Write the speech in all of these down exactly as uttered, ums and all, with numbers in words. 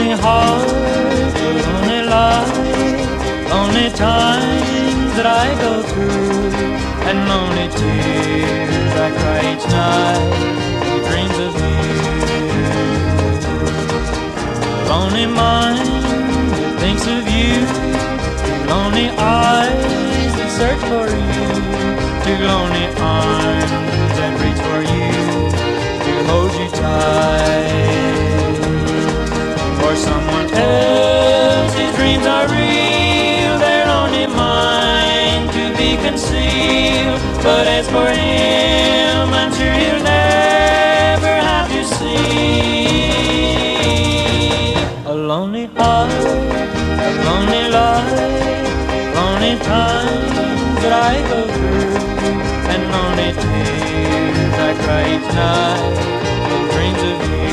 lonely heart, a lonely life, lonely times that I go through, and lonely tears I cry each night with dreams of you. Lonely mind that thinks of you, lonely eyes that search for you, two lonely arms that reach for you to hold you tight. For someone else's dreams are real, they're only mine to be concealed. But as for him, I'm sure he'll never have to see. A lonely heart, a lonely life, lonely times that I go through, and lonely tears I cry each night in dreams of you.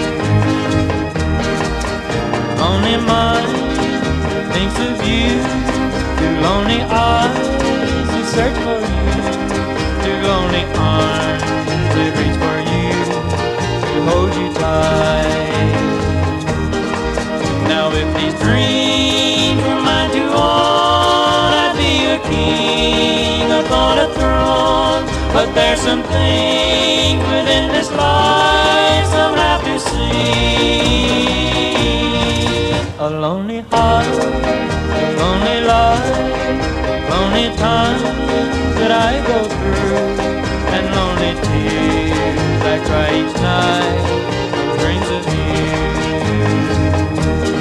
Lonely mind that thinks of you, two lonely eyes that search for you, two lonely arms that reach for you to hold you tight. Now if these dreams were mine to own, I'd be a king upon a throne. But there's some things within this life some have to see. A lonely heart, a lonely life, lonely times that I go through, and lonely tears I cry each night in dreams of you.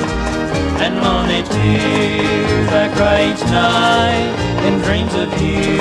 And lonely tears I cry each night in dreams of you.